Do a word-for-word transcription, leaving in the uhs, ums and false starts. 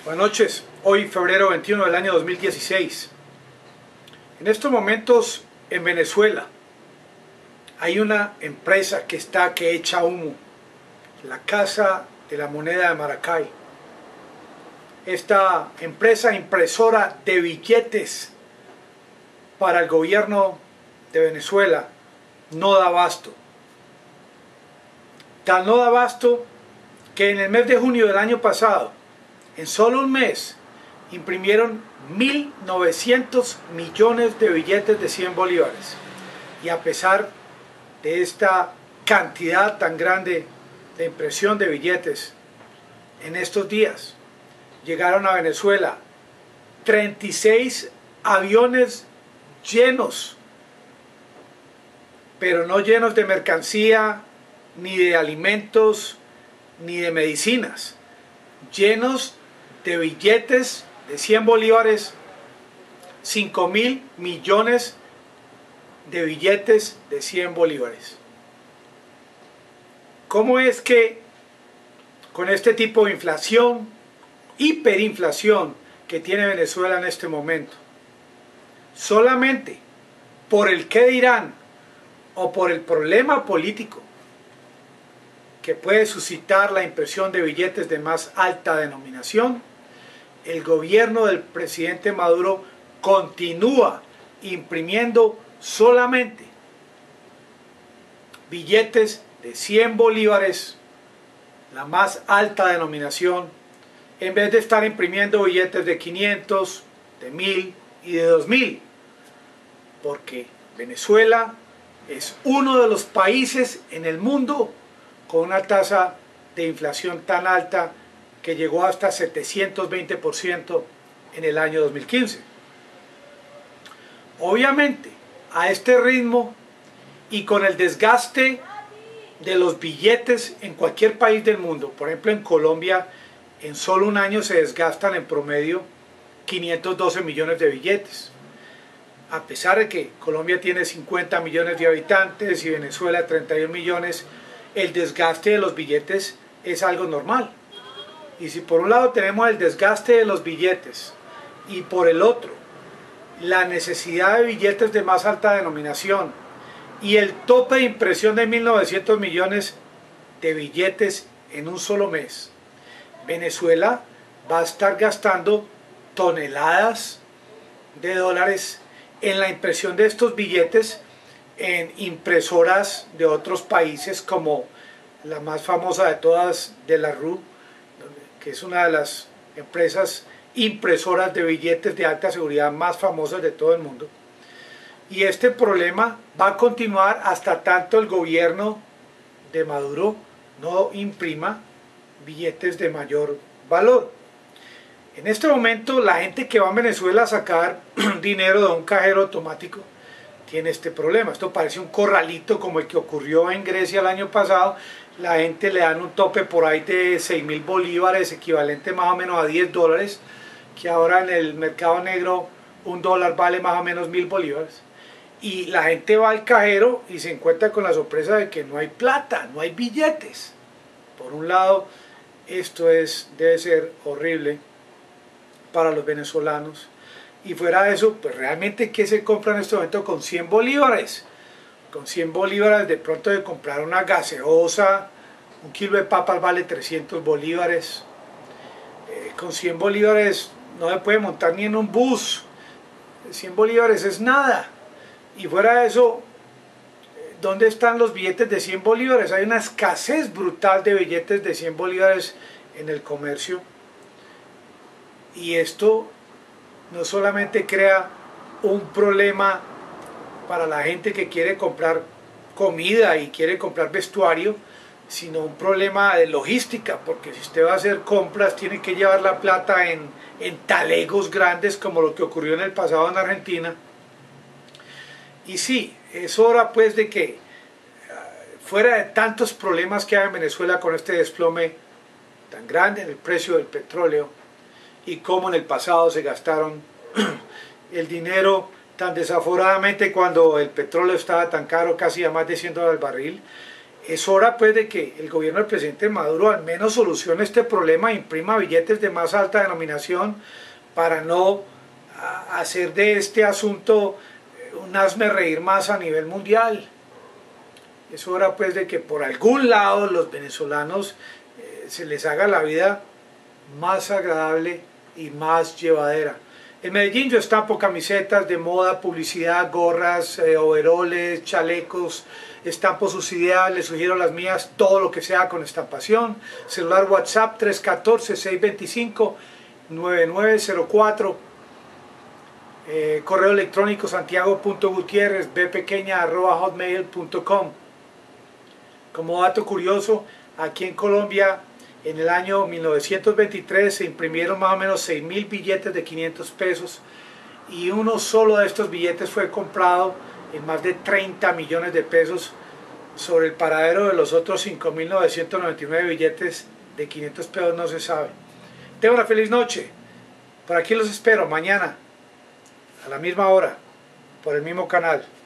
Buenas noches, hoy febrero veintiuno del año dos mil dieciséis. En estos momentos en Venezuela hay una empresa que está que echa humo, la Casa de la Moneda de Maracay. Esta empresa impresora de billetes para el gobierno de Venezuela no da abasto. Tal no da abasto que en el mes de junio del año pasado, en solo un mes, imprimieron mil novecientos millones de billetes de cien bolívares. Y a pesar de esta cantidad tan grande de impresión de billetes, en estos días llegaron a Venezuela treinta y seis aviones llenos, pero no llenos de mercancía, ni de alimentos, ni de medicinas, llenos de billetes de cien bolívares, cinco mil millones de billetes de cien bolívares. ¿Cómo es que con este tipo de inflación, hiperinflación que tiene Venezuela en este momento, solamente por el qué dirán o por el problema político que puede suscitar la impresión de billetes de más alta denominación, el gobierno del presidente Maduro continúa imprimiendo solamente billetes de cien bolívares, la más alta denominación, en vez de estar imprimiendo billetes de quinientos, de mil y de dos mil, porque Venezuela es uno de los países en el mundo con una tasa de inflación tan alta que llegó hasta setecientos veinte por ciento en el año dos mil quince. Obviamente, a este ritmo y con el desgaste de los billetes en cualquier país del mundo, por ejemplo en Colombia, en solo un año se desgastan en promedio quinientos doce millones de billetes. A pesar de que Colombia tiene cincuenta millones de habitantes y Venezuela treinta y un millones, el desgaste de los billetes es algo normal. Y si por un lado tenemos el desgaste de los billetes y por el otro la necesidad de billetes de más alta denominación y el tope de impresión de mil novecientos millones de billetes en un solo mes, Venezuela va a estar gastando toneladas de dólares en la impresión de estos billetes en impresoras de otros países, como la más famosa de todas, de la R U, que es una de las empresas impresoras de billetes de alta seguridad más famosas de todo el mundo. Y este problema va a continuar hasta tanto el gobierno de Maduro no imprima billetes de mayor valor. En este momento la gente que va a Venezuela a sacar dinero de un cajero automático tiene este problema. Esto parece un corralito como el que ocurrió en Grecia el año pasado. La gente le dan un tope por ahí de seis mil bolívares, equivalente más o menos a diez dólares, que ahora en el mercado negro un dólar vale más o menos mil bolívares. Y la gente va al cajero y se encuentra con la sorpresa de que no hay plata, no hay billetes. Por un lado, esto es, debe ser horrible para los venezolanos. Y fuera de eso, pues realmente ¿qué se compra en este momento con cien bolívares? Con cien bolívares de pronto de comprar una gaseosa, un kilo de papas vale trescientos bolívares. Eh, con cien bolívares no se puede montar ni en un bus. cien bolívares es nada. Y fuera de eso, ¿dónde están los billetes de cien bolívares? Hay una escasez brutal de billetes de cien bolívares en el comercio. Y esto no solamente crea un problema para la gente que quiere comprar comida y quiere comprar vestuario, sino un problema de logística, porque si usted va a hacer compras tiene que llevar la plata en, en talegos grandes, como lo que ocurrió en el pasado en Argentina. Y sí, es hora pues de que, fuera de tantos problemas que hay en Venezuela con este desplome tan grande en el precio del petróleo, y cómo en el pasado se gastaron el dinero tan desaforadamente cuando el petróleo estaba tan caro, casi a más de cien dólares el barril, Es hora pues de que el gobierno del presidente Maduro al menos solucione este problema e imprima billetes de más alta denominación para no hacer de este asunto un hazme reír más a nivel mundial. Es hora pues de que por algún lado los venezolanos eh, se les haga la vida más agradable y más llevadera. En Medellín yo estampo camisetas de moda, publicidad, gorras, eh, overoles, chalecos, estampo sus ideas, les sugiero las mías, todo lo que sea con estampación. Celular WhatsApp tres uno cuatro, seis dos cinco, nueve nueve cero cuatro. Eh, correo electrónico santiago punto gutierrez b pequeña arroba hotmail punto com. Como dato curioso, aquí en Colombia en el año mil novecientos veintitrés se imprimieron más o menos seis mil billetes de quinientos pesos y uno solo de estos billetes fue comprado en más de treinta millones de pesos. Sobre el paradero de los otros cinco mil novecientos noventa y nueve billetes de quinientos pesos no se sabe. Tengan una feliz noche. Por aquí los espero mañana a la misma hora por el mismo canal.